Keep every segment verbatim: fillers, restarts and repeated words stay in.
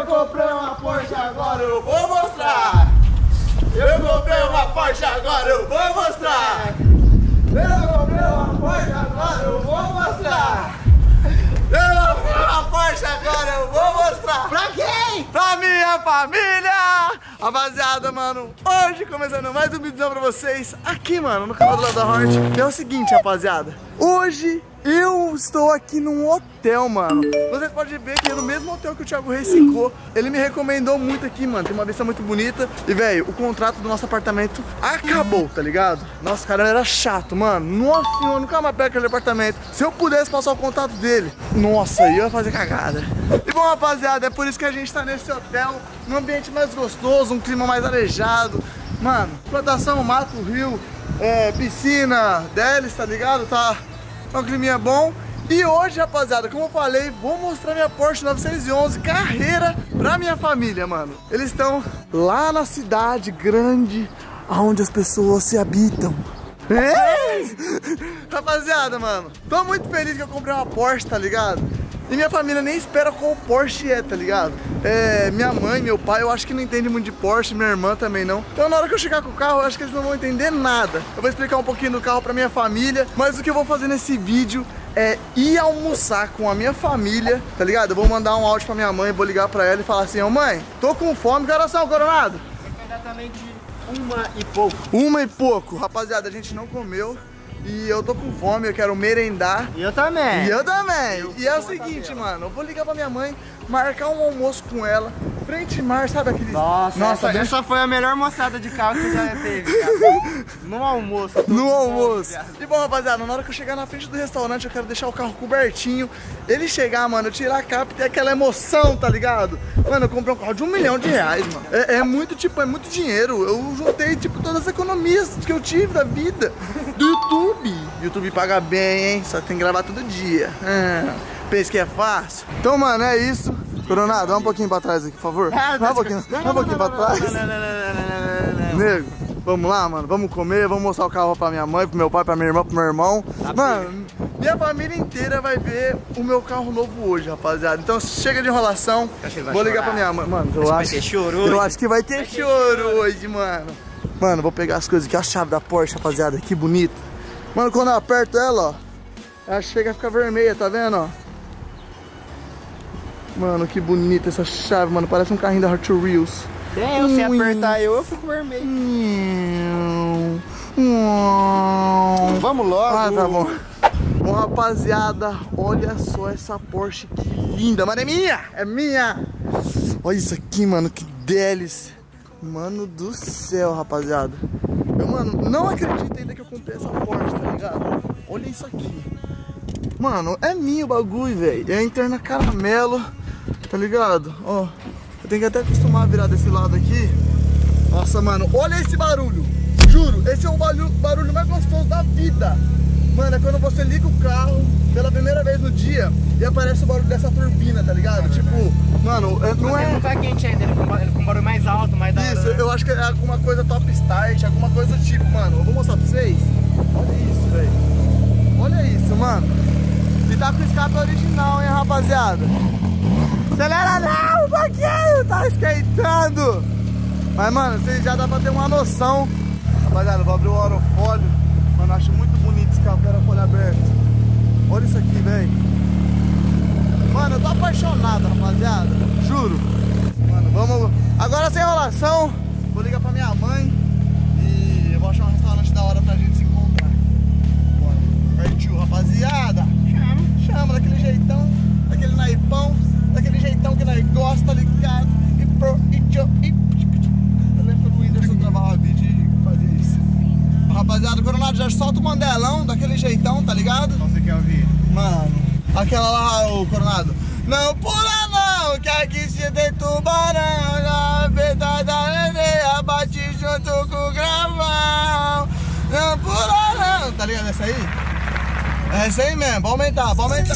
comprei uma Porsche, agora eu vou mostrar. Eu comprei uma Porsche, agora eu vou mostrar. Eu comprei uma Porsche, agora eu vou mostrar. Eu comprei uma Porsche, agora eu vou mostrar. Pra quem? Pra minha família. Rapaziada, mano, hoje começando mais um vídeo pra vocês aqui, mano, no canal do Léo da Hornet. É o seguinte, rapaziada, hoje eu estou aqui num hotel, mano. Vocês podem ver que é no mesmo hotel que o Thiago Reis ficou. Ele me recomendou muito aqui, mano. Tem uma vista muito bonita. E, velho, o contrato do nosso apartamento acabou, tá ligado? Nossa, cara, era chato, mano. Nossa senhora, eu nunca mais pego aquele apartamento. Se eu pudesse passar o contato dele, nossa, eu ia fazer cagada. E bom, rapaziada, é por isso que a gente tá nesse hotel. Num ambiente mais gostoso, um clima mais arejado. Mano, plantação, mato, rio, é, piscina, deles, tá ligado? Tá... É um climinha bom. E hoje, rapaziada, como eu falei, vou mostrar minha Porsche novecentos e onze carreira pra minha família, mano. Eles estão lá na cidade grande, onde as pessoas se habitam. É? Rapaziada, mano, tô muito feliz que eu comprei uma Porsche, tá ligado? E minha família nem espera qual Porsche é, tá ligado? É, minha mãe, meu pai, eu acho que não entende muito de Porsche, minha irmã também não. Então na hora que eu chegar com o carro, eu acho que eles não vão entender nada. Eu vou explicar um pouquinho do carro pra minha família, mas o que eu vou fazer nesse vídeo é ir almoçar com a minha família, tá ligado? Eu vou mandar um áudio pra minha mãe, vou ligar pra ela e falar assim: ô mãe, tô com fome, que horas são, Coronado? Exatamente uma e pouco. Uma e pouco, rapaziada, a gente não comeu. E eu tô com fome, eu quero merendar. E eu também. E eu também. Eu e é o seguinte, mano, eu vou ligar pra minha mãe, marcar um almoço com ela, frente mar, sabe aquele... Nossa, Nossa essa, essa foi a melhor moçada de carro que já teve, cara. No almoço. No almoço. E bom, rapaziada, na hora que eu chegar na frente do restaurante, eu quero deixar o carro cobertinho. Ele chegar, mano, eu tirar a capa e ter aquela emoção, tá ligado? Mano, eu comprei um carro de um milhão de reais, mano. É, é muito, tipo, é muito dinheiro. Eu juntei, tipo, todas as economias que eu tive da vida. Do YouTube. YouTube paga bem, hein? Só que tem que gravar todo dia. Ah, pensa que é fácil? Então, mano, é isso. Coronado, dá um pouquinho pra trás aqui, por favor. Dá um pouquinho, dá um pouquinho pra trás. Nego, vamos lá, mano. Vamos comer, vamos mostrar o carro pra minha mãe, pro meu pai, pra minha irmã, pro meu irmão. Mano, minha família inteira vai ver o meu carro novo hoje, rapaziada. Então chega de enrolação. Vou ligar pra minha mãe. Mano, eu acho, eu acho que vai ter choro hoje, mano. Mano, vou pegar as coisas aqui, a chave da Porsche, rapaziada. Que bonita. Mano, quando eu aperto ela, ó, ela chega a ficar vermelha, tá vendo, ó? Mano, que bonita essa chave, mano. Parece um carrinho da Hot Wheels. É, eu, se apertar eu, eu fico vermelho. Hum, hum. Vamos logo. Ah, tá bom. Bom, rapaziada, olha só essa Porsche, que linda. Mano, é minha, é minha. Olha isso aqui, mano, que délice. Mano do céu, rapaziada. Eu, mano, não acredito ainda que eu comprei essa Porsche, tá ligado? Olha isso aqui. Mano, é minha o bagulho, velho. É a interna caramelo, tá ligado? Ó, eu tenho que até acostumar a virar desse lado aqui. Nossa, mano, olha esse barulho. Juro, esse é o barulho, barulho mais gostoso da vida. Mano, é quando você liga o carro pela primeira vez no dia e aparece o barulho dessa turbina, tá ligado? É tipo, mano, é, não é... Não tá quente ainda, ele com um barulho mais alto, mais da hora. Isso, eu acho que é alguma coisa top start, alguma coisa do tipo, mano. Eu vou mostrar pra vocês. Olha isso, velho. Olha isso, mano. E tá com escape original, hein, rapaziada. Acelera não, um pouquinho, tá esquentando. Mas, mano, vocês já dá pra ter uma noção. Rapaziada, eu vou abrir o aerofólio. Mano, eu acho muito bonito esse carro, quero folha aberta. Olha isso aqui, velho. Mano, eu tô apaixonado, rapaziada. Juro. Mano, vamos... Agora sem enrolação, vou ligar pra minha mãe e eu vou achar um restaurante da hora pra gente se encontrar. Bora. Partiu, rapaziada. Chama. Chama, daquele jeitão, daquele naipão, daquele jeitão que nós gosta, tá ligado? E pro... E tchau, e... Eu lembro que o Whindersson travava vídeo e fazia isso. Rapaziada, o Coronado já solta o mandelão, daquele jeitão, tá ligado? Qual você quer ouvir? Mano, aquela lá, o Coronado. Não pula não, que aqui se tem tubarão. Na verdade da areia bate junto com o gravão. Não pula não, tá ligado essa aí? É essa aí mesmo, pode aumentar, pode aumentar.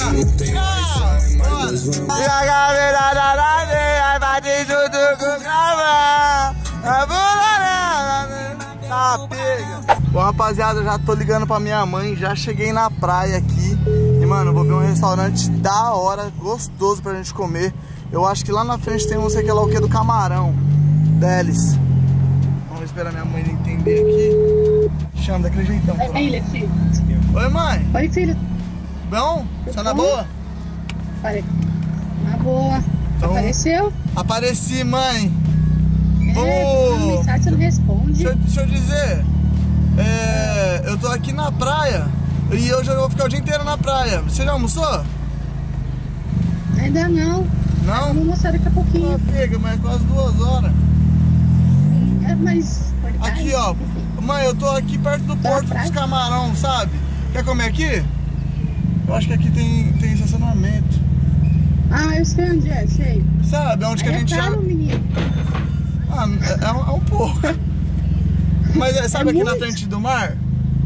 E a galera da areia bate junto com o gravão. Não pula não, tá pega. Bom, rapaziada, já tô ligando pra minha mãe, já cheguei na praia aqui. E, mano, vou ver um restaurante da hora, gostoso pra gente comer. Eu acho que lá na frente tem não sei que lá o que do camarão. Deles. Vamos esperar minha mãe entender aqui. Chama daquele jeitão. Oi, filha, filho. Oi, mãe. Oi, filho. Bom? Você na boa? Pare... Na boa. Então, Apareceu? Apareci, mãe. É, Vamos... uma mensagem você não responde. Deixa, eu- deixa eu dizer. É, eu tô aqui na praia. E hoje eu vou ficar o dia inteiro na praia. Você já almoçou? Ainda não. Não? Vamos mostrar daqui a pouquinho. Ah, pega, mas é quase duas horas. É, mas... Aqui, ó. Mãe, eu tô aqui perto do Tá na Porto praia? dos Camarão, sabe? Quer comer aqui? Eu acho que aqui tem, tem estacionamento. Ah, eu sei onde é, sei. Sabe? Onde que a É gente caro, já... menino. Ah, é, é um, é um pouco. Mas é, sabe É aqui na muito. frente do mar?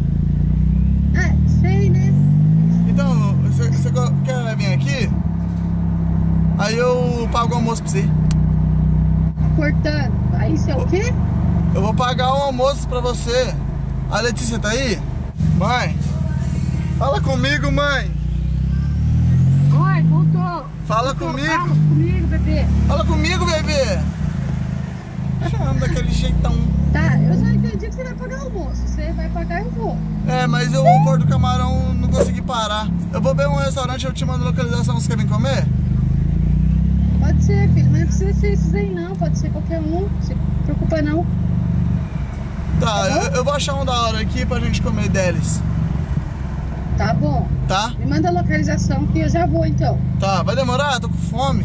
É, sei, né? Então, você, você quer vir aqui? Aí eu pago o almoço pra você. Cortando. Aí isso é o quê? Eu vou pagar o almoço pra você. A Letícia tá aí? Mãe? Fala comigo, mãe. Oi, voltou. Fala Voltou, comigo. Fala comigo, bebê. Fala comigo, bebê. Chama daquele jeitão. Tá, eu já entendi que você vai pagar o almoço. Você vai pagar, eu vou. É, mas eu o Porto do Camarão não consegui parar. Eu vou ver um restaurante, eu te mando localização. Você quer vir comer? Pode ser, filho, mas não precisa ser esses aí não, pode ser qualquer um, não se preocupa não. Tá, Tá bom? eu, eu vou achar um da hora aqui pra gente comer deles. Tá bom. Tá? Me manda a localização que eu já vou então. Tá, vai demorar? Tô com fome.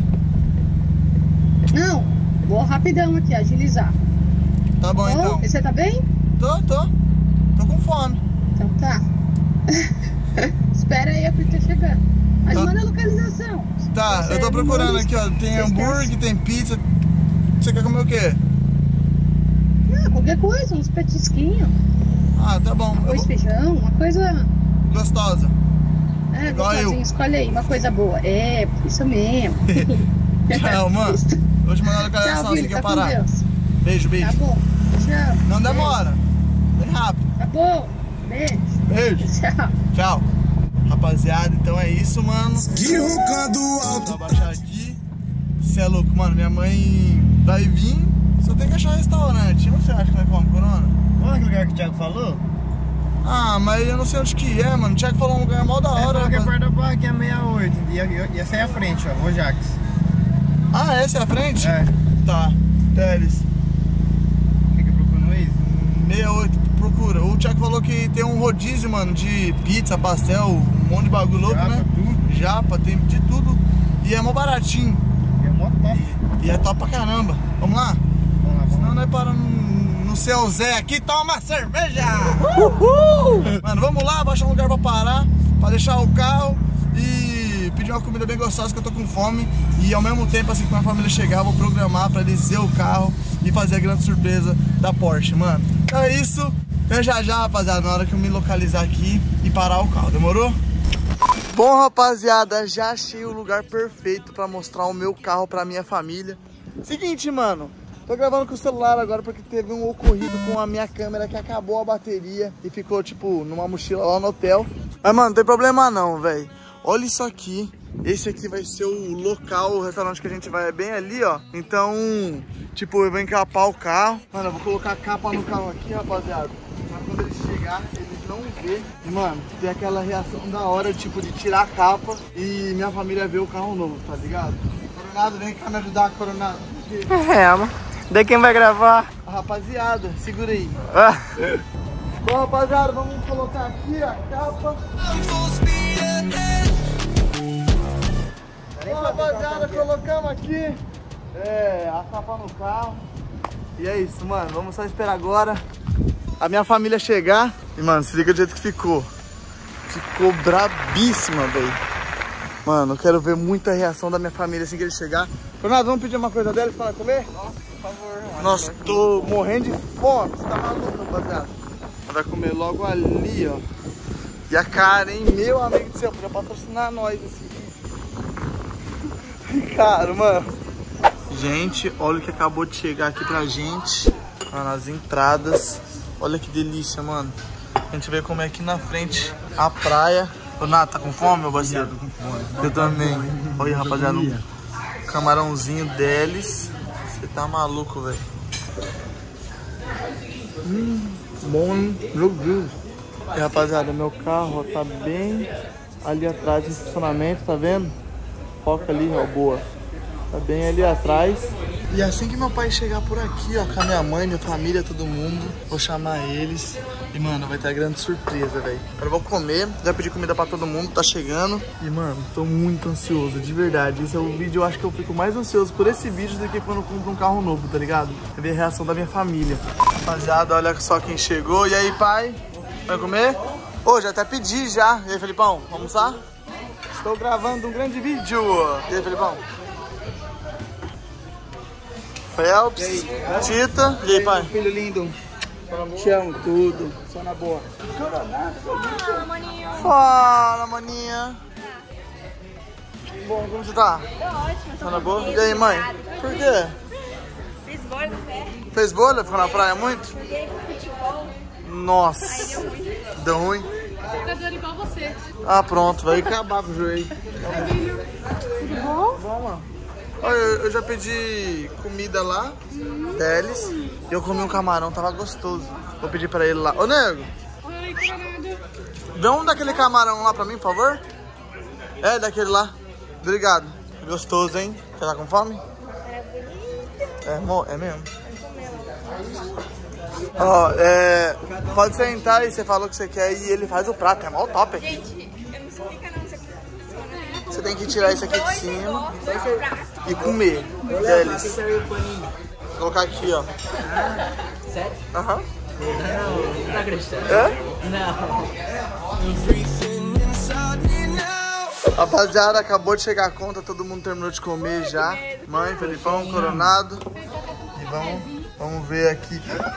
Não, vou rapidão aqui, agilizar. Tá bom, Bom, então. e você tá bem? Tô, tô. Tô com fome. Então tá. Espera aí, eu tô chegando. Mas Tá. manda a localização. Tá, Você eu tô me procurando manda- aqui, ó. Tem Esquece. hambúrguer, tem pizza. Você quer comer o quê? Ah, qualquer coisa, uns petisquinhos, Ah, tá bom. Eu arroz, vou- feijão, uma coisa... Gostosa. É, Igual eu. gostosinho, escolhe aí, uma coisa boa. É, isso mesmo. Tchau, mano. Vou te mandar a localização Tchau, assim filho, que tá eu com parar. Deus. Beijo, beijo. Tá bom, tchau. Não demora. Bem rápido. Tá bom, beijo. Beijo. Tchau. Tchau. Rapaziada, então é isso, mano. Que roncando alto. Vou abaixar aqui. Você é louco, mano. Minha mãe vai vir. Só tem que achar restaurante. Onde você acha que vai comer corona? Olha que lugar que o Thiago falou. Ah, mas eu não sei onde que é, mano. O Thiago falou um lugar mó da Ele hora. falou que é rapaz. perto da barraquinha sessenta e oito. E, e, e essa é a frente, ó. Rojax. Ah, essa é a frente? É. Tá. Teles. O que que procura no Waze? sessenta e oito, procura. O Thiago falou que tem um rodízio, mano, de pizza, pastel, um monte de bagulho louco, Japa, né? tudo. Japa, tem de tudo. E é mó baratinho. E é mó top. E é top pra caramba. Vamos lá? Vamos lá, Senão vamos lá. nós paramos no, no seu Zé aqui, toma cerveja! Uhul! Mano, vamos lá, baixar um lugar pra parar, pra deixar o carro e pedir uma comida bem gostosa que eu tô com fome. E ao mesmo tempo, assim que minha família chegar, eu vou programar pra eles ver o carro e fazer a grande surpresa da Porsche, mano. Então é isso. Até já já, rapaziada, na hora que eu me localizar aqui e parar o carro, demorou? Bom, rapaziada, já achei o lugar perfeito pra mostrar o meu carro pra minha família. Seguinte, mano, tô gravando com o celular agora porque teve um ocorrido com a minha câmera que acabou a bateria e ficou, tipo, numa mochila lá no hotel. Mas, mano, não tem problema não, velho. Olha isso aqui. Esse aqui vai ser o local, o restaurante que a gente vai é bem ali, ó. Então, tipo, eu vou encapar o carro. Mano, eu vou colocar a capa no carro aqui, rapaziada. Pra quando eles chegar, eles não ver. E, mano, tem aquela reação da hora, tipo, de tirar a capa e minha família ver o carro novo, tá ligado? Coronado, vem cá me ajudar, Coronado. É, mano. Daí quem vai gravar? A rapaziada, segura aí. Ah. Bom, rapaziada, vamos colocar aqui a capa. Bom, rapaziada, colocamos aqui é, a capa no carro. E é isso, mano. Vamos só esperar agora a minha família chegar. E, mano, se liga do jeito que ficou. Ficou brabíssima, velho. Mano, eu quero ver muita reação da minha família assim que eles chegar. Ronaldo, vamos pedir uma coisa deles para comer? Nossa, por favor. Mano. Nossa, tô morrendo de fome. Você tá maluco, rapaziada? Vai comer logo ali, ó. E a cara, hein? Meu amigo do céu, podia patrocinar nós esse vídeo. Cara, mano. Gente, olha o que acabou de chegar aqui pra gente. Mano, as entradas. Olha que delícia, mano. A gente veio comer aqui na frente a praia. Ô, Nath, tá com fome, meu parceiro? Tô com fome. Eu também. Olha, rapaziada. Camarãozinho deles. Você tá maluco, velho. Hum, bom, hein? Meu Deus. E rapaziada, meu carro ó, tá bem ali atrás em funcionamento, tá vendo? Foca ali, ó, boa. Tá bem ali atrás. E assim que meu pai chegar por aqui, ó, com a minha mãe, minha família, todo mundo, vou chamar eles. E, mano, vai ter uma grande surpresa, velho. Agora eu vou comer, já pedi comida pra todo mundo, tá chegando. E, mano, tô muito ansioso, de verdade. Esse é o vídeo, eu acho que eu fico mais ansioso por esse vídeo do que quando eu compro um carro novo, tá ligado? Pra ver a reação da minha família. Rapaziada, olha só quem chegou. E aí, pai? Vai comer? Ô, já até pedi já. E aí, Felipão, vamos almoçar? Estou gravando um grande vídeo. E aí, Felipão? Phelps, e aí, Tita, e aí, pai? Filho lindo, te amo tudo, só na boa. Fala, maninho. Fala, maninha. Bom, como você tá? Tô ótima. Tá na boa? E aí, mãe? Por quê? Fiz bolha no pé. Fez bolha? Ficou na praia muito? Joguei com futebol. Nossa. Aí deu ruim. Deu ruim? Jogador igual você. Ah, pronto, vai acabar com o joelho. Tudo bom? Vamos lá. Olha, eu já pedi comida lá, deles. E eu comi um camarão, tava gostoso. Vou pedir pra ele lá. Ô, nego, Oi, camarada. vê um daquele camarão lá pra mim, por favor. É, daquele lá. Obrigado. Gostoso, hein? Você tá com fome? É, mo- é mesmo? Ó, é... Pode sentar e você falou que você quer e ele faz o prato. É mó top aqui. Gente, eu não sei explicar não. Isso aqui funciona. Você tem que tirar isso aqui de cima Dois pratos. e comer deles. Vou colocar aqui, ó. Sério? Aham. Não, não tá acreditando. É? Não. Everything inside me now. Rapaziada, acabou de chegar a conta, todo mundo terminou de comer já. Mãe, Felipão, Coronado. E vamos, vamos ver aqui.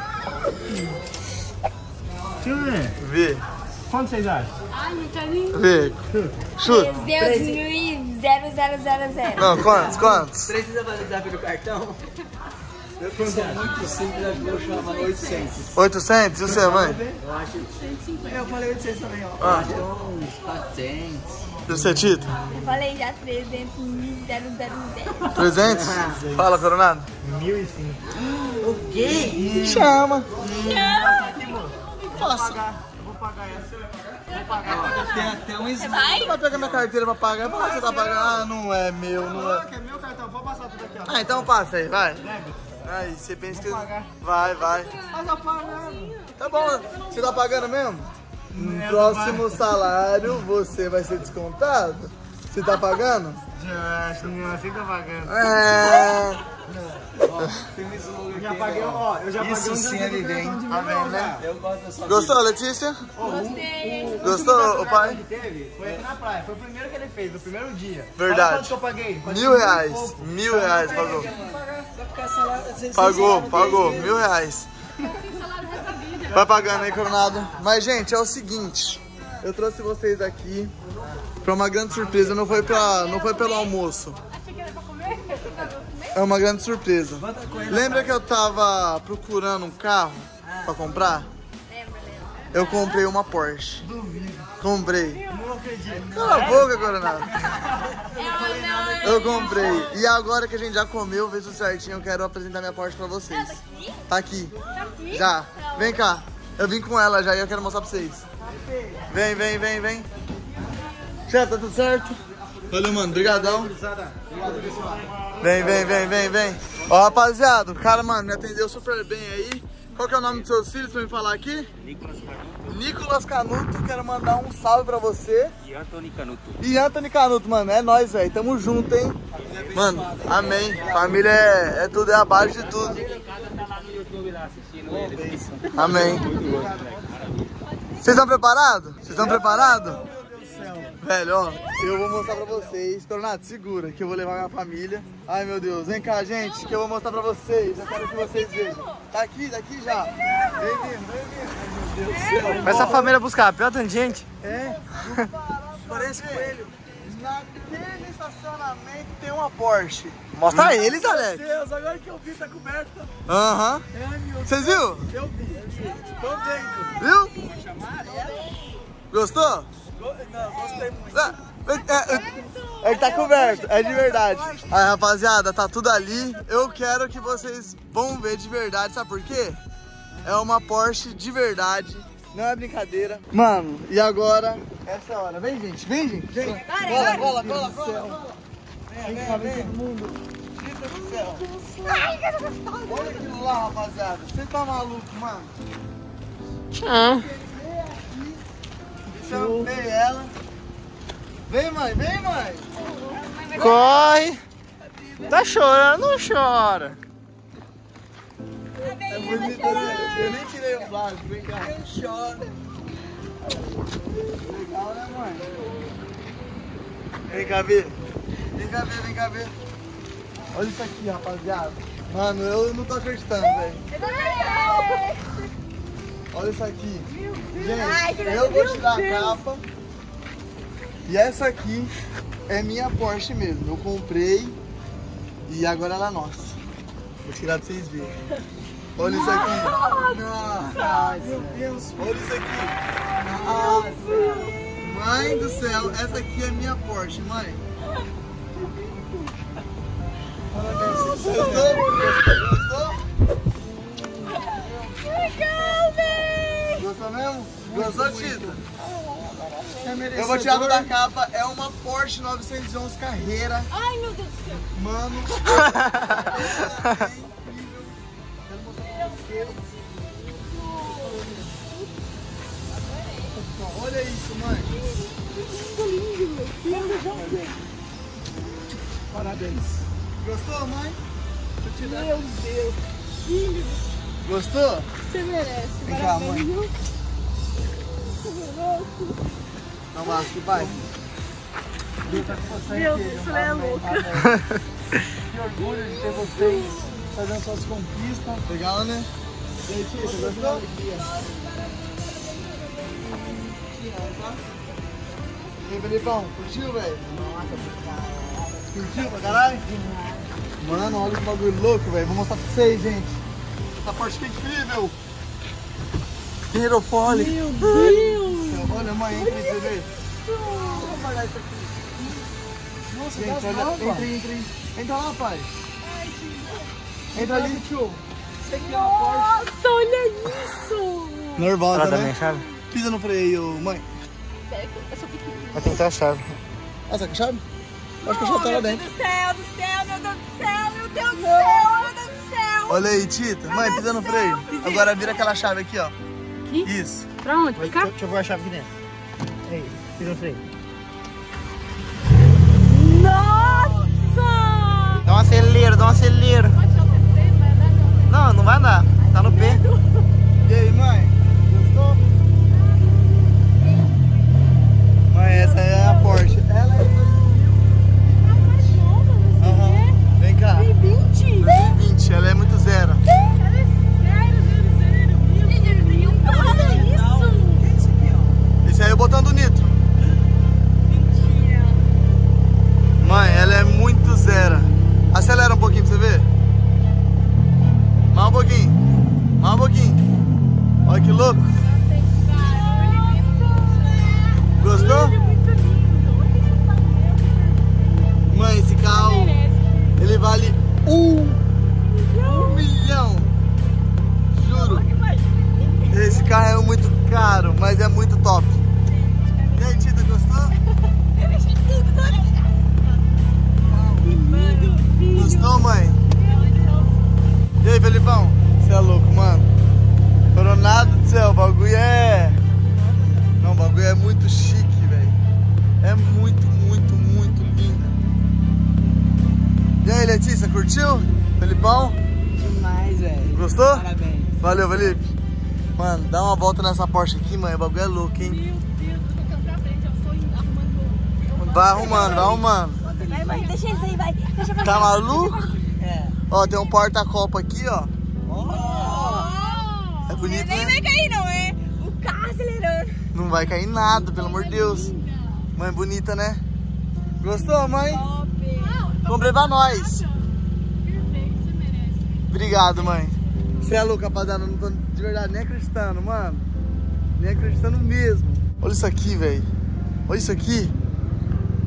Deixa eu ver. Vê, Quanto vocês acham? Ai, meu carinho. vê. Chuta. Deus mil e zero zero zero zero. Não, quantos, quantos? Precisa fazer o desafio do cartão? Eu sou muito simples, acho que eu chamo oitocentos. oitocentos? E você, mãe? Eu acho. Eu falei oitocentos também, ó. Ah. Acho que é uns quatrocentos. E você, Tito? Eu falei já trezentos mil zero zero zero. trezentos? Fala, Coronado. mil e cinco. O quê? Chama. Posso pagar. Eu vou pagar essa. Vou pagar. Tem até um Você vai? Você vai pegar minha carteira pra pagar? Fala que você tá pagando. Ah, não é meu, não é. É meu cartão, pode passar tudo aqui, ó. Ah, então passa aí, vai. Aí, você pensa que... Vai, vai. Mas eu pagando. Tá bom, você tá pagando mesmo? No próximo salário você vai ser descontado? Você tá pagando? Já, assim que eu pagando. É... Eu já paguei, ó, eu já paguei Isso um sim é viver, hein? de Tá milhão, vendo, né? Eu gosto da sua Gostou, Letícia? Gostei. Gostou, o pai? que teve foi aqui na praia. Foi o primeiro que ele fez, no primeiro dia. Verdade. Sabe quanto que eu paguei? Mil reais. Mil reais pagou. Pagou, pagou. Mil reais. Vai pagando aí, Coronado. Mas, gente, é o seguinte. Eu trouxe vocês aqui pra uma grande surpresa. Não foi, pra, não foi pelo almoço. É uma grande surpresa. Lembra que eu tava procurando um carro pra comprar? Eu comprei uma Porsche. Comprei. Cala a boca, Coronado. Eu comprei. E agora que a gente já comeu, fez tudo certinho, eu quero apresentar minha Porsche pra vocês. Tá aqui. Já. Vem cá. Eu vim com ela já e eu quero mostrar pra vocês. Vem, vem, vem, vem. Chefe, tá tudo certo? Valeu, mano. Obrigadão. Vem, vem, vem, vem, vem. Ó, rapaziada, o cara, mano, me atendeu super bem aí. Qual que é o nome dos seus filhos pra me falar aqui? Nicolas Canuto Nicolas Canuto, quero mandar um salve pra você. e Anthony Canuto. E Anthony Canuto, mano, é nóis, velho. Tamo junto, hein? Mano, amém. Família é, é tudo, é a base de tudo. Tá lá no YouTube lá assistindo eles. Amém. Vocês estão preparados? Vocês estão preparados? Velho, ó, eu vou mostrar pra vocês. Coronado, segura, que eu vou levar minha família. Ai, meu Deus, vem cá, gente, que eu vou mostrar pra vocês. Eu quero que vocês vejam. Tá aqui, daqui já. Vem vindo, vem vindo. Ai, meu Deus do céu. Vai essa família buscar, pior tanto de gente. É, parece coelho. Naquele estacionamento tem uma Porsche. Mostra eles, Alex. Meu Deus, agora que eu vi, tá coberto. Aham. Ai, meu Deus. Vocês viram? Eu vi, eu vi. Tô vendo. Viu? Gostou? Go- Não, gostei muito. Ah, É que tá coberto, é de verdade. Aí, rapaziada, tá tudo ali. Eu quero que vocês vão ver de verdade, sabe por quê? É uma Porsche de verdade, não é brincadeira. Mano, e agora, essa é a hora. Vem, gente, vem, gente. Vem. Cola, cola, cola, cola, cola. Vem, vem, vem. Todo mundo. Eita do céu. Olha aquilo lá, rapaziada. Você tá maluco, mano? Ah. Chamei ela. Vem, mãe, vem, mãe. Corre. Tá chorando, não chora. É bonita, né? Eu nem tirei o plástico, vem cá. Eu choro. Legal, né, mãe? Vem cá ver. Vem cá ver, vem cá ver. Olha isso aqui, rapaziada. Mano, eu não tô acreditando, velho. Olha isso aqui. Gente, eu vou tirar a capa. E essa aqui é minha Porsche mesmo. Eu comprei e agora ela é nossa. Vou tirar pra vocês verem. Olha isso aqui. Nossa, meu Deus. Olha isso aqui. Nossa. Mãe do céu, essa aqui é minha Porsche, mãe. Gostou? Gostou? Legal, véi! Gostou mesmo? Gostou, Tita? Eu vou tirar da capa, é uma Porsche novecentos e onze Carreira. Ai, meu Deus do céu! Mano, é incrível. Quero mostrar pra vocês. Olha isso, mãe. Lindo, lindo. Parabéns. Gostou, mãe? Meu Deus. Lindo. Gostou? Você merece. Vem cá, mãe. Viu? Não, Marcos, que vai. Meu Deus, isso é louca. Que orgulho de ter vocês fazendo suas conquistas. Legal, né? E aí, Tia, você gostou? E aí, Felipão, curtiu, velho? Curtiu pra caralho? Mano, olha que bagulho louco, velho. Vou mostrar pra vocês, gente. Essa Porsche que é incrível. Aerofólio. Meu Deus. Olha, mãe, entra aí pra você ver. Vou guardar isso aqui. Nossa, gente, olha, entra aí, entra aí. Entra lá, pai. Entra ali, tio. Você aqui é uma Porsche. Nossa, olha isso. Nervosa, Ela né? também, chave? Pisa no freio, mãe. Vai tentar a chave. Ah, saca a chave? Acho que a chave tá lá dentro. Meu Deus do céu, do céu, meu Deus do céu, meu Deus do céu, meu Deus do céu! Olha aí, Tita. Mãe, pisa no freio. Agora vira aquela chave aqui, ó. Aqui? Isso. Pra onde? Pra cá? Deixa eu pôr a chave aqui dentro. Aí, pisa no freio. Nossa! Dá um acelero, dá um acelero. Não, não vai andar. Tá no pé. E aí, mãe? Gostou? Mãe, essa é a Porsche. Ela é Aham. Vem cá. Tem vinte? dois mil e vinte, ela é muito zero. Cara, é sério, zero, zero, mil. Olha isso! Esse aí é o botão do nitro. Mãe, ela é muito zero. Acelera um pouquinho pra você ver. Mais um pouquinho. Mais um pouquinho. Olha que louco. Gostou? Mãe, esse carro, ele vale um, um milhão. Juro. Esse carro é muito caro, mas é muito top. E aí, Tita, gostou? Gostou, mãe? E aí, Felipão? Você é louco, mano. Coronado do céu, o bagulho é... Não, o bagulho é muito chique, velho. É muito, muito, muito linda. E aí, Letícia, curtiu? Felipão? Demais, velho. Gostou? Parabéns. Valeu, Felipe. Mano, dá uma volta nessa Porsche aqui, mãe. O bagulho é louco, hein? Meu Deus, eu tô tocando pra frente, eu estou arrumando. Vai arrumando, vai arrumando. Vai, vai, deixa eles aí, vai. Deixa pra Tá maluco? É. Ó, tem um porta-copa aqui, ó. Oh! É bonito, Nem né? vai cair, não, é? O carro acelerando. Não vai cair nada, pelo amor de Deus. Mãe bonita, né? Gostou, mãe? Top. Comprei pra nós. Perfeito, você merece. Obrigado, mãe. Você é louco, rapaziada. Não tô de verdade nem acreditando, mano. Nem acreditando mesmo. Olha isso aqui, velho. Olha isso aqui.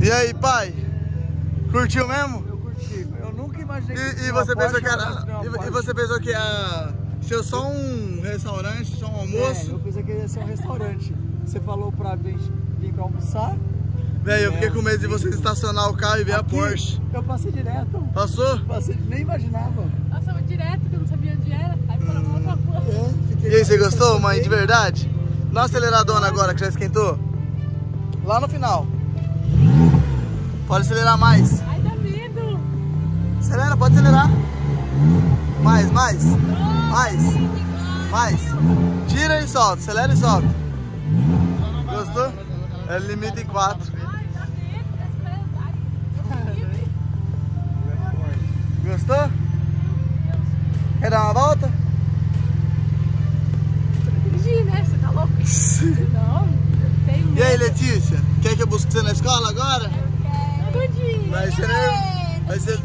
E aí, pai? Curtiu mesmo? Eu curti. Eu nunca imaginei que E, e uma você pensou que Porsche era. fosse uma E, e Porsche. você pensou que ia ser só um restaurante, só um É, almoço? eu pensei que ia ser um restaurante. Você falou pra vir, vir pra almoçar. Velho, eu fiquei É, com medo de vocês estacionar o carro e ver a Aqui, Porsche. Eu passei direto. Passou? Passei, nem imaginava. Passava direto, que eu não sabia onde era. Aí falou, uma outra rua. É, fiquei E aí, você eu gostou, mãe? De bem. verdade? Dá uma aceleradona agora que já esquentou. Lá no final. Pode acelerar mais. Ai, dá medo. Acelera, pode acelerar. Mais, mais. Mais. Mais. Tira e solta. Acelera e solta. Gostou? É limite em quatro. Ai, dá medo. Parece que vai Gostou? Quer dar uma volta? dirigir, né? Você tá louco? Não, eu tenho medo. E aí, Letícia? Quer que eu busque você na escola agora? Tudinho. Vai ser... Vai ser...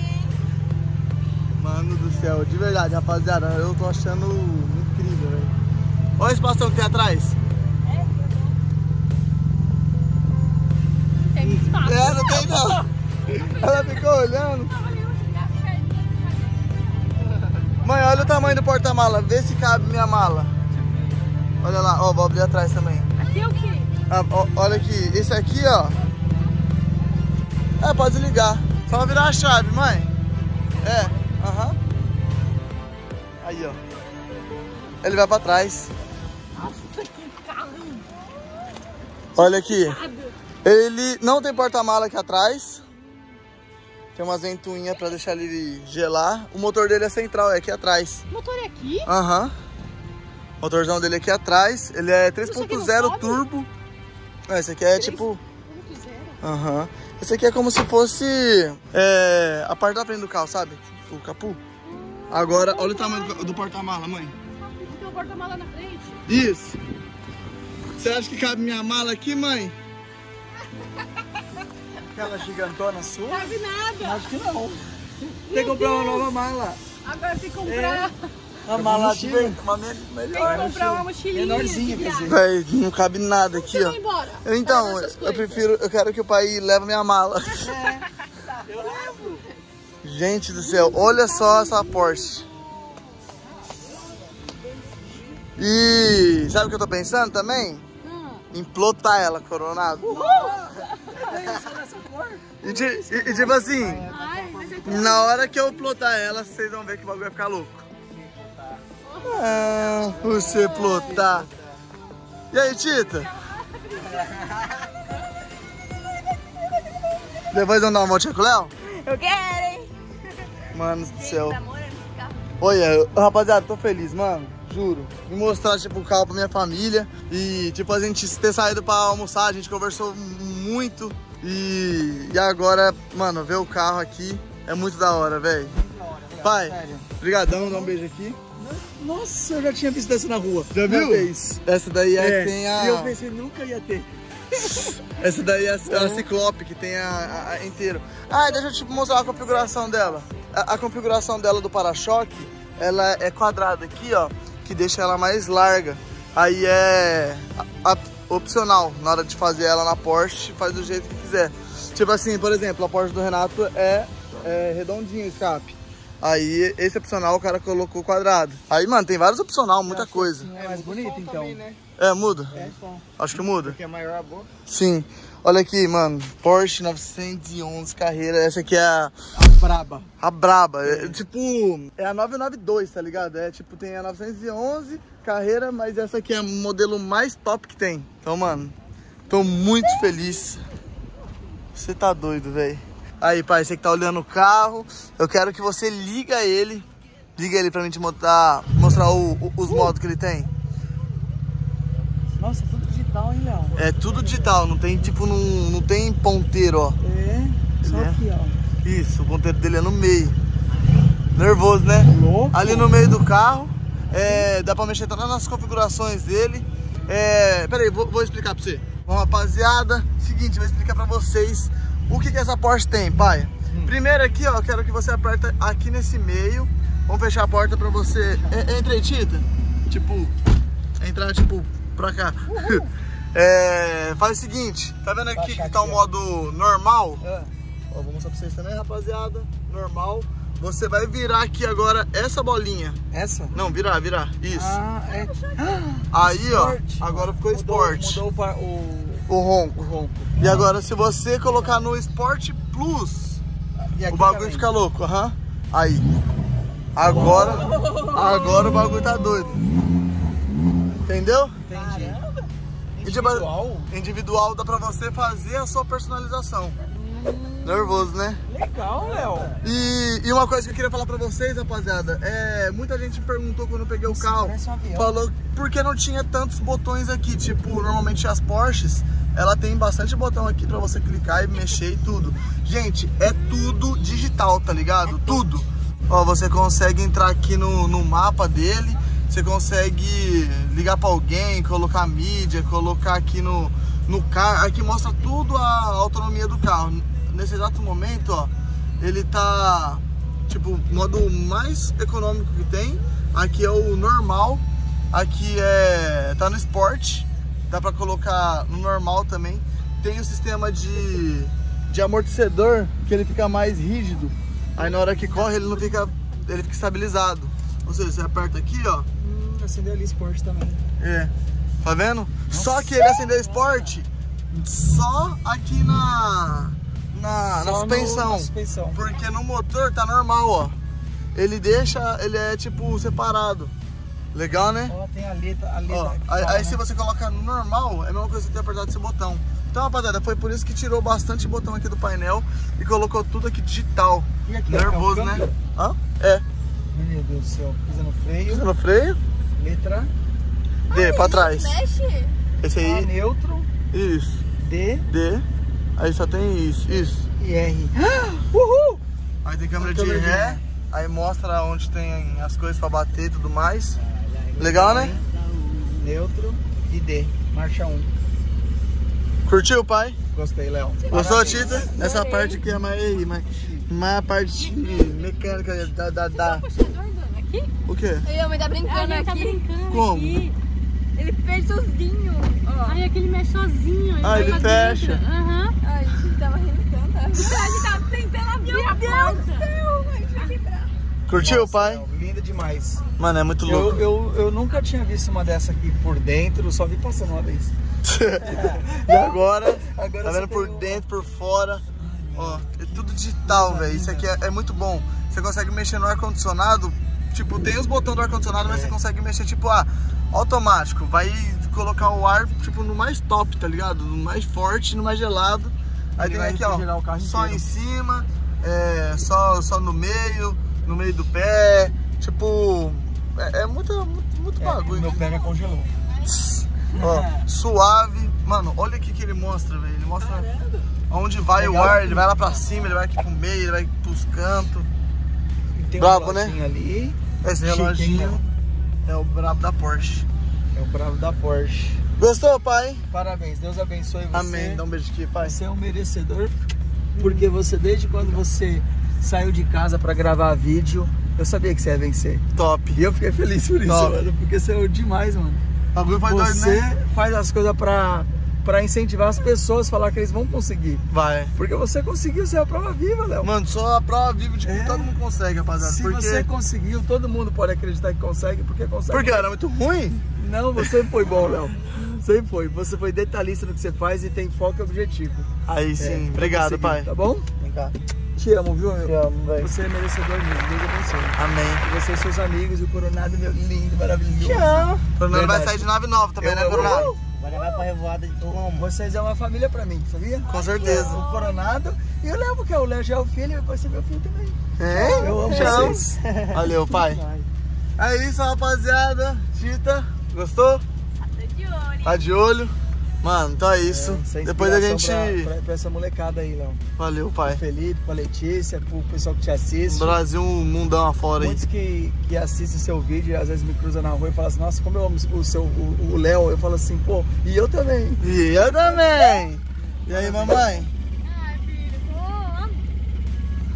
Mano do céu, de verdade, rapaziada, eu tô achando incrível, velho. Olha a espação que tem atrás. Tem muito espaço. É, não tem não. Ela ficou olhando. Mãe, olha o tamanho do porta-mala, vê se cabe minha mala. Olha lá, ó, vou abrir atrás também. Aqui é o quê? Ah, ó, olha aqui, esse aqui, ó. É, pode desligar. Só virar a chave, mãe. É, aham. Aí, ó. Ele vai pra trás. Nossa, que carro. Olha aqui. Ele não tem porta-mala aqui atrás. Tem umas ventoinhas pra deixar ele gelar. O motor dele é central, é aqui atrás. O motor é aqui? Aham. O motorzão dele é aqui atrás. Ele é três ponto zero sobe? turbo. É, esse aqui é tipo... Ponto zero. Aham. Esse aqui é como se fosse é, a parte da frente do carro, sabe? O capu. Agora, olha o tamanho do, do porta-mala, mãe. Tem um porta-mala na frente. Isso. Você acha que cabe minha mala aqui, mãe? Aquela gigantona sua? Não cabe nada. Acho que não. Tem que comprar uma nova mala. Agora tem que comprar, Uma mala de Mochila. Uma me- tem que melhor. comprar uma mochilinha. Menorzinha, de quer dizer. viagem. Véi, não cabe nada aqui, Você ó. vai embora. Então, Leva essas eu coisas. prefiro, eu quero que o pai leve minha mala. Eu levo. Gente do céu, olha só essa Porsche. E sabe o que eu tô pensando também? Hum. Em plotar ela, Coronado. E, ti- e- e tipo assim, Ai, mas é que... na hora que eu plotar ela, vocês vão ver que o bagulho vai ficar louco. Ah, você plotar. E aí, Tita? Depois vamos dar uma voltinha com o Léo? Eu quero, hein? Mano do céu. Tá morando esse carro. Olha, eu- rapaziada, tô feliz, mano. Juro. Me mostrar, tipo, o carro pra minha família. E, tipo, a gente ter saído pra almoçar, a gente conversou muito. E, e agora, mano, ver o carro aqui é muito da hora, velho. Pai, Sério. brigadão, dá um beijo aqui. Nossa, eu já tinha visto essa na rua. Já viu? Uma vez. Essa daí é, É, que tem a... E eu pensei, nunca ia ter. Essa daí é a, a Ciclope, que tem a, a, a inteiro. Ah, deixa eu te mostrar a configuração dela. A, a configuração dela do para-choque, ela é quadrada aqui, ó, que deixa ela mais larga. Aí é a- a- opcional, na hora de fazer ela na Porsche, faz do jeito que quiser. Tipo assim, por exemplo, a Porsche do Renato é, é redondinho o escape. Aí esse opcional o cara colocou quadrado. Aí, mano, tem vários opcional, muita coisa. É mais bonito, então. É, muda? É só. Acho que muda. Que é maior a boca. Sim. Olha aqui, mano. Porsche novecentos e onze carreira. Essa aqui é a, Braba. a braba. É, tipo, é a novecentos e noventa e dois, tá ligado? É tipo, tem a novecentos e onze carreira, mas essa aqui é o modelo mais top que tem. Então, mano, tô muito feliz. Você tá doido, velho. Aí, pai, você que tá olhando o carro, eu quero que você liga ele. Liga ele pra mim te mostrar, mostrar o- o- os modos que ele tem. Nossa, tudo digital, hein, Léo? É tudo digital, não tem tipo, não, não tem ponteiro, ó. É, só Ele é? aqui, ó. Isso, o ponteiro dele é no meio. Nervoso, né? Louco. Ali no meio do carro, é, dá pra mexer todas nas configurações dele. É, pera aí, vou, vou explicar pra você. Bom, rapaziada, seguinte, vou explicar pra vocês o que, que essa Porsche tem, pai. Primeiro aqui, ó, eu quero que você aperta aqui nesse meio. Vamos fechar a porta pra você... E- Entra aí, Tita. Tipo, entrar tipo pra cá. É, faz o seguinte, tá vendo aqui que tá o modo normal? Ah. Ó, vou mostrar pra vocês também, rapaziada. Normal. Você vai virar aqui agora essa bolinha. Essa? Não, virar, virar. Isso. Ah, é. Aí, Esporte. ó, agora ficou Mudou, esporte. Mudou o, par- o, O ronco. o ronco. E agora, se você colocar no Sport Plus, E aqui o bagulho também. fica louco, aham. Aí. Agora, agora o bagulho tá doido. Entendeu? Entendi. Individual? Individual dá pra você fazer a sua personalização. Nervoso, né? Legal, Léo. E, e uma coisa que eu queria falar pra vocês, rapaziada, é, muita gente me perguntou quando eu peguei o carro, parece um avião. falou por que não tinha tantos botões aqui, tipo, normalmente as Porsches, ela tem bastante botão aqui pra você clicar e mexer e tudo. Gente, é tudo digital, tá ligado? Tudo. Ó, você consegue entrar aqui no, no mapa dele, você consegue ligar pra alguém, colocar mídia, colocar aqui no, no carro, aqui mostra tudo a autonomia do carro. Nesse exato momento, ó, ele tá, tipo, modo mais econômico que tem. Aqui é o normal, aqui é, tá no Sport, dá pra colocar no normal também. Tem o sistema de, de amortecedor, que ele fica mais rígido. Aí na hora que corre ele não fica, ele fica estabilizado. Ou seja, você aperta aqui, ó. Hum, acendeu ali esporte também. É, tá vendo? Nossa. Só que ele acendeu Sport só aqui na... Na, na, suspensão, no, na suspensão, porque no motor tá normal, ó. Ele deixa, ele é tipo separado. Legal, né? Ó, tem a letra, a letra Ó, aqui, aí, ó, aí né? se você coloca no normal, é a mesma coisa que você ter apertado esse botão. Então, rapaziada, foi por isso que tirou bastante botão aqui do painel e colocou tudo aqui digital. E aqui, nervoso, é o né? câmbio? Hã? É. Meu Deus do céu, pisa no freio. Pisa no freio. Letra D, pra trás. Mexe? Esse A, aí. neutro, Isso. D D. Aí só tem isso. Isso. e R. Uhul! Aí tem câmera de Câmera de ré. Aí mostra onde tem as coisas pra bater e tudo mais. Legal, né? Neutro e D, marcha um. Curtiu, pai? Gostei, Léo. Gostou, Parabéns. Tita? Essa parte aqui é mais, mais, mais a parte mecânica da, da, da... Aqui? O quê? Eu, mãe tá brincando Ele aqui. tá brincando Como? aqui. Ele fez sozinho. Ó. Ai, aquele mexe sozinho. Ah, vai ele pra fecha. dentro. Aham. Ai, a gente tava rindo tanto. A gente tava tentando abrir Meu a Deus porta. do céu, a gente vai quebrar. Curtiu, Nossa, pai? Léo, linda demais. Mano, é muito Eu, louco. eu, eu nunca tinha visto uma dessa aqui por dentro, só vi passando uma vez. E agora, Agora tá você vendo por pegou. dentro, por fora. Ó, é tudo digital, velho. Isso aqui é, é muito bom. Você consegue mexer no ar-condicionado. Tipo, tem os botões do ar-condicionado, mas É. você consegue mexer, tipo, ah, automático. Vai colocar o ar, tipo, no mais top, tá ligado? No mais forte, no mais gelado. Aí Ele tem vai aqui, refrigerar ó, o carro só inteiro. em cima, é, só, só no meio, no meio do pé. Tipo, é, é muito, muito, muito É, bagulho. meu pé já congelou. Ó, suave. Mano, olha o que que ele mostra, velho. Ele mostra onde vai Legal. o ar, ele vai lá pra cima, ele vai aqui pro meio, ele vai pros cantos. E tem Brabo, um né? reloginho ali. Esse Chique, reloginho hein, é o brabo da Porsche. É o bravo da Porsche. Gostou, pai? Parabéns, Deus abençoe você. Amém. Dá um beijo aqui, pai. Você é um merecedor, porque você, desde quando você saiu de casa pra gravar vídeo, eu sabia que você ia vencer. Top. E eu fiquei feliz por isso, Top. mano, porque você é demais, mano. O bagulho foi doido, Você né? faz as coisas pra, pra incentivar as pessoas a falar que eles vão conseguir. Vai. Porque você conseguiu ser a prova viva, Léo. Mano, só a prova viva de que É. todo mundo consegue, rapaziada. Se porque... você conseguiu, todo mundo pode acreditar que consegue, porque consegue. Porque era muito ruim? Não, você foi bom, Léo. Sempre foi. Você foi detalhista no que você faz e tem foco e objetivo. Aí sim. É, Obrigado, conseguiu, pai. Tá bom? Vem cá. Te amo, viu, meu? Te amo, velho. Você é merecedor mesmo. Deus abençoe. Amém. Você e seus amigos e o Coronado, meu lindo, maravilhoso. Te amo. O Fernando vai Verdade. sair de nave nova também, Eu né, amo. Coronado? Agora vai pra revoada de Roma. Vocês é uma família pra mim, sabia? Com certeza. O Coronado e o Léo, porque o Léo já é o filho e vai ser meu filho também. É? Eu amo Te amo. vocês. Valeu, pai. É isso, rapaziada. Tita, gostou? Tá de olho. Tá de olho? Mano, então é isso. Essa é Depois a inspiração gente... Pra, pra, pra essa molecada aí, Léo. Valeu, Pro pai. Felipe, pra Letícia, pro pessoal que te assiste. Brasil, um mundão afora aí. Muitos que, que assistem seu vídeo e às vezes me cruzam na rua e falam assim, nossa, como eu amo o seu, o o Léo. Eu falo assim, pô, e eu também. E eu também. E aí, mamãe? Ai, filho, tô... Oi,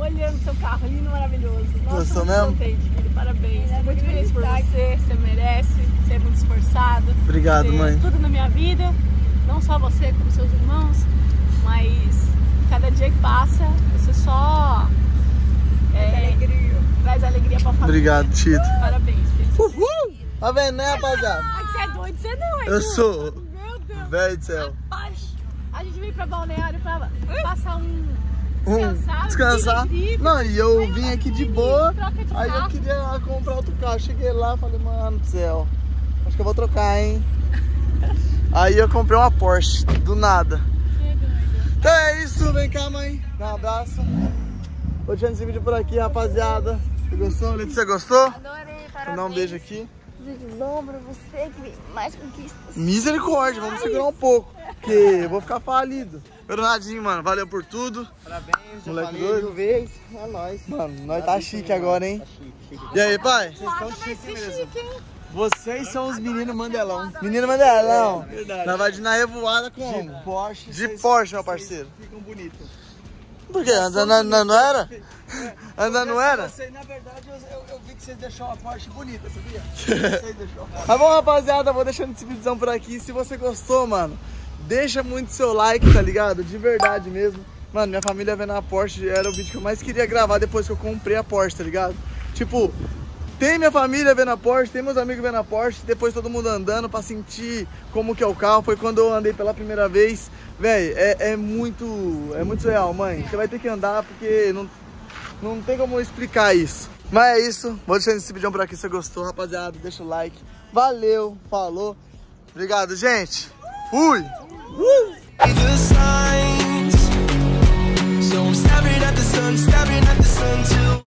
olhando seu carro lindo, maravilhoso. Nossa, Gostou muito mesmo? contente, filho. Parabéns. Tô muito feliz por você. Você merece. Você é muito esforçado. Obrigado, Você é mãe. tudo na minha vida. Não só você, como seus irmãos. Mas cada dia que passa, você só é, alegria. traz alegria pra família. Obrigado, Tito. Parabéns, filho. Uhul! Tá vendo, né, rapaziada? Ai, você é doido, você não é Eu doido. sou. Meu Deus. Velho do céu. Rapaz, a gente veio pra Balneário pra passar um... Um, Descansar, descansar. vida livre. Não, e eu Aí vim eu aqui de vim, boa. troca de Aí eu carro. queria comprar outro carro. Cheguei lá e falei, mano do céu, acho que eu vou trocar, hein? Aí eu comprei uma Porsche, do nada. Então é isso, vem cá, mãe. Dá um abraço. Vou deixando esse vídeo por aqui, rapaziada. Você gostou? Letícia, gostou? Adorei, parabéns. Vou dar um beijo aqui. Tudo de bom pra você, que vem mais conquistas. Misericórdia, vamos segurar um pouco, porque eu vou ficar falido. Bernardinho, mano, valeu por tudo. Parabéns, já Moleque falei doido. mil vezes. É nóis. Mano, nós tá chique agora, hein? E aí, pai? Vocês estão chique mesmo. hein? Vocês são os meninos Mandelão. Menino Mandelão. Verdade. Nós vai de na revoada com De Porsche. De vocês- Porsche, meu vocês parceiro. Ficam bonitos. Por quê? Andando não, não era? Andando não era? Você, na verdade, eu, eu, eu vi que vocês deixaram a Porsche bonita, sabia? Vocês deixaram a Porsche. Tá bom, rapaziada, vou deixando esse vídeo por aqui. Se você gostou, mano, deixa muito seu like, tá ligado? De verdade mesmo. Mano, minha família vendo a Porsche era o vídeo que eu mais queria gravar depois que eu comprei a Porsche, tá ligado? Tipo, tem minha família vendo a Porsche, tem meus amigos vendo a Porsche, depois todo mundo andando pra sentir como que é o carro. Foi quando eu andei pela primeira vez. Véi, é, é muito, é muito surreal, mãe. Você vai ter que andar porque não, não tem como explicar isso. Mas é isso, vou deixando esse vídeo por aqui se você gostou, rapaziada. Deixa o like. Valeu, falou. Obrigado, gente. Fui! Uh! The signs. So I'm staring at the sun, staring at the sun till